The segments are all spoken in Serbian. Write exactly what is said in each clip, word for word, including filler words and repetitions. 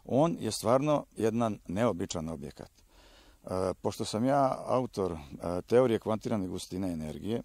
On je stvarno jedan neobičan objekat. Pošto sam ja autor teorije kvantirane gustine energije,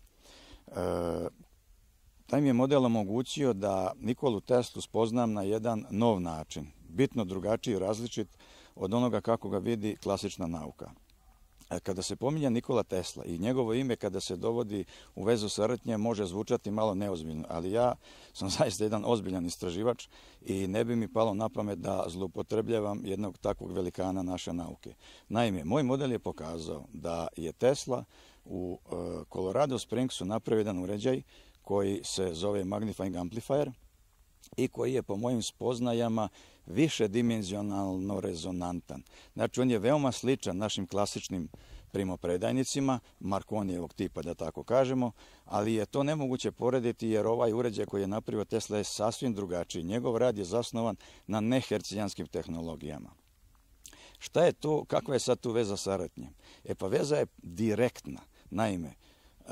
taj mi je model omogućio da Nikolu Teslu spoznam na jedan nov način, bitno drugačiji i različit od onoga kako ga vidi klasična nauka. Kada se pominje Nikola Tesla i njegovo ime kada se dovodi u vezu sa rtnjem može zvučati malo neozbiljno, ali ja sam zaista jedan ozbiljan istraživač i ne bi mi palo na pamet da zloupotrebljavam jednog takvog velikana naše nauke. Naime, moj model je pokazao da je Tesla u Colorado Springsu napravio jedan uređaj koji se zove Magnifying Amplifier i koji je po mojim spoznajama višedimenzionalno rezonantan. Znači, on je veoma sličan našim klasičnim primopredajnicima, Marconijevog tipa, da tako kažemo, ali je to nemoguće porediti jer ovaj uređaj koji je napravio Tesla je sasvim drugačiji. Njegov rad je zasnovan na nehercijanskim tehnologijama. Šta je to, kakva je sad tu veza sa rtnjem? E pa veza je direktna. Naime, e,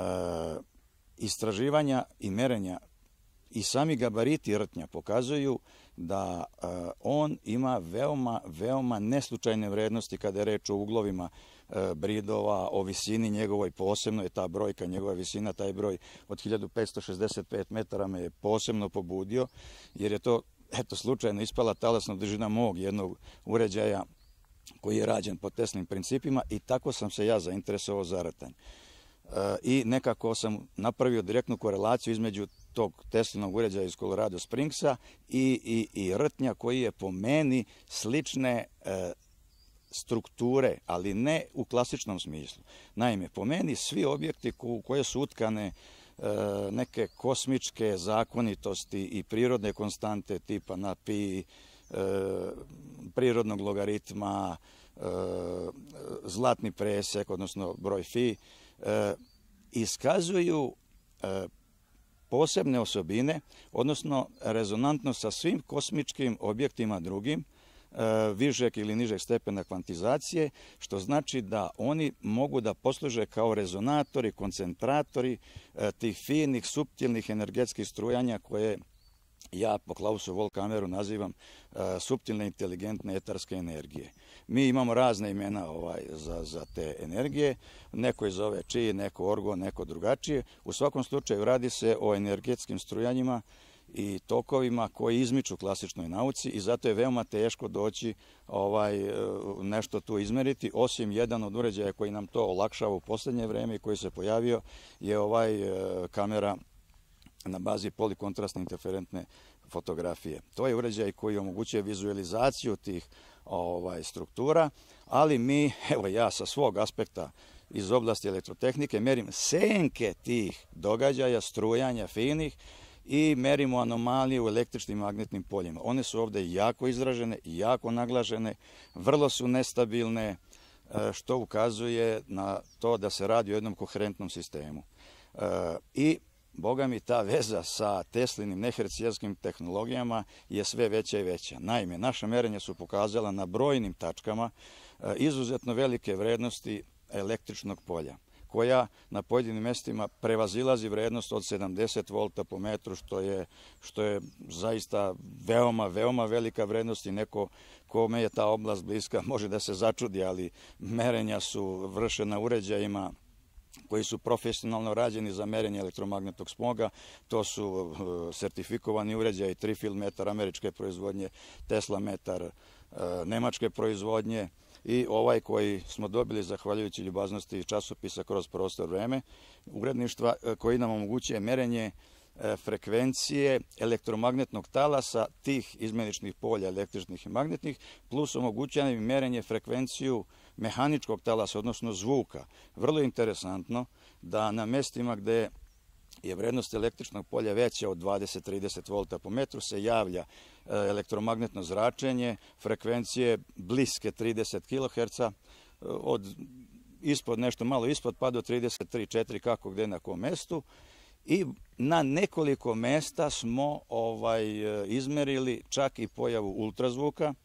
istraživanja i merenja i sami gabariti rtnja pokazuju da uh, on ima veoma, veoma neslučajne vrednosti kada je reč o uglovima uh, bridova, o visini njegovoj, posebno je ta brojka, njegova visina, taj broj od hiljadu petsto šezdeset pet metara me je posebno pobudio, jer je to, eto, slučajno ispala talasna dužina mog jednog uređaja koji je rađen po Teslinim principima i tako sam se ja zainteresovao za rtanj. I nekako sam napravio direktnu korelaciju između tog Teslinog uređaja iz Colorado Springsa i, i, i rtnja koji je po meni slične e, strukture, ali ne u klasičnom smislu. Naime, po meni svi objekti u koje su utkane e, neke kosmičke zakonitosti i prirodne konstante tipa na pi, e, prirodnog logaritma, e, zlatni presek, odnosno broj fi, E, iskazuju e, posebne osobine, odnosno rezonantno sa svim kosmičkim objektima drugim, e, višeg ili nižeg stepena kvantizacije, što znači da oni mogu da posluže kao rezonatori, koncentratori e, tih finih, suptilnih energetskih strujanja koje ja po Klausu Volkameru nazivam uh, suptilne, inteligentne etarske energije. Mi imamo razne imena ovaj, za, za te energije, neko je zove či, neko orgo, neko drugačije. U svakom slučaju radi se o energetskim strujanjima i tokovima koji izmiču klasičnoj nauci i zato je veoma teško doći ovaj, nešto tu izmeriti, osim jedan od uređaja koji nam to olakšava u poslednje vreme i koji se pojavio je ovaj uh, kamera na bazi polikontrastne interferentne fotografije. To je uređaj koji omogućuje vizualizaciju tih ovaj, struktura, ali mi, evo ja sa svog aspekta iz oblasti elektrotehnike, merim senke tih događaja, strujanja finih i merimo anomalije u električnim magnetnim poljima. One su ovde jako izražene, jako naglažene, vrlo su nestabilne, što ukazuje na to da se radi o jednom koherentnom sistemu. I Boga mi, ta veza sa Teslinim nehercijanskim tehnologijama je sve veća i veća. Naime, naša merenja su pokazala na brojnim tačkama izuzetno velike vrednosti električnog polja, koja na pojedinim mestima prevazilazi vrednost od sedamdeset volta po metru, što je, što je zaista veoma, veoma velika vrednost i neko kome je ta oblast bliska može da se začudi, ali merenja su vršena uređajima koji su profesionalno rađeni za merenje elektromagnetnog smoga. To su sertifikovani uređaji, Trifil metar američke proizvodnje, Tesla metar nemačke proizvodnje i ovaj koji smo dobili zahvaljujući ljubaznosti časopisa Kroz prostor vreme, uredništva, koji nam omogućuje merenje frekvencije elektromagnetnog talasa tih izmeničnih polja električnih i magnetnih, plus omogućuje im merenje frekvenciju mehaničkog talasa, odnosno zvuka. Vrlo je interesantno da na mestima gde je vrednost električnog polja veća od dvadeset do trideset volta po metru se javlja elektromagnetno zračenje, frekvencije bliske trideset kiloherca, od ispod, nešto malo ispod, pa do trideset tri četiri, kako gde na kom mestu. I na nekoliko mesta smo ovaj, izmerili čak i pojavu ultrazvuka,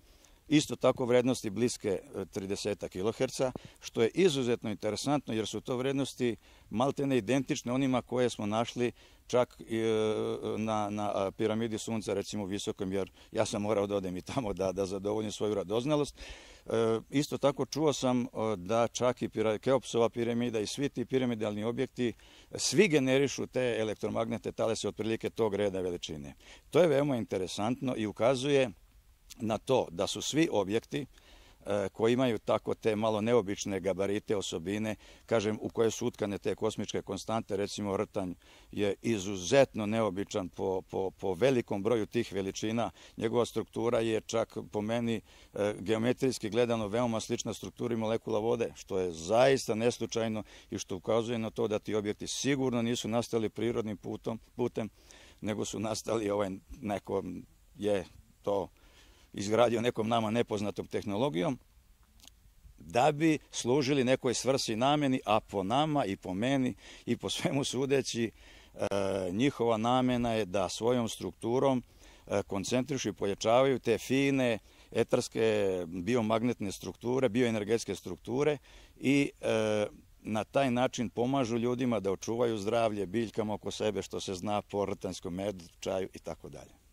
isto tako vrednosti bliske trideset kiloherca, što je izuzetno interesantno jer su to vrednosti maltene identične onima koje smo našli čak na, na piramidi Sunca, recimo visokom, jer ja sam morao da odem i tamo da, da zadovoljim svoju radoznalost. E, isto tako čuo sam da čak i Keopsova piramida i svi ti piramidalni objekti, svi generišu te elektromagnetne talase otprilike tog reda veličine. To je veoma interesantno i ukazuje na to da su svi objekti koji imaju tako te malo neobične gabarite, osobine, kažem, u koje su utkane te kosmičke konstante, recimo rtanj je izuzetno neobičan po, po, po velikom broju tih veličina. Njegova struktura je čak po meni geometrijski gledano veoma slična strukturi molekula vode, što je zaista neslučajno i što ukazuje na to da ti objekti sigurno nisu nastali prirodnim putom, putem, nego su nastali ovaj neko je to izgradio nekom nama nepoznatom tehnologijom, da bi služili nekoj svrsi i nameni, a po nama i po meni i po svemu sudeći, e, njihova namena je da svojom strukturom e, koncentrišu i pojačavaju te fine etarske biomagnetne strukture, bioenergetske strukture i e, na taj način pomažu ljudima da očuvaju zdravlje biljkama oko sebe, što se zna po rtanjskom medu, čaju i tako dalje.